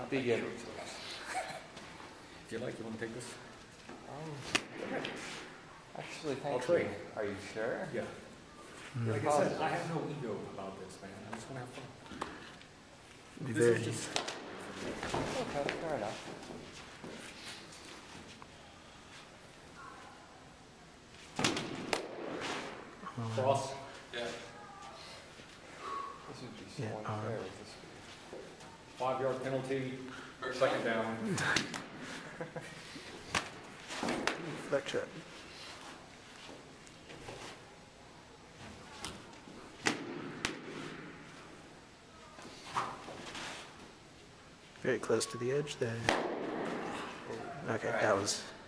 Begin. If you like, you want to take this? Actually, I'll thank you. trade. Are you sure? Yeah. Like I said, I have no ego about this, man. I just want to have fun. This is just... Okay, fair enough. Cross. Yeah. This would be so Yeah, unfair with this. 5-yard penalty. Second down. Flex shot. Very close to the edge there. Okay, that was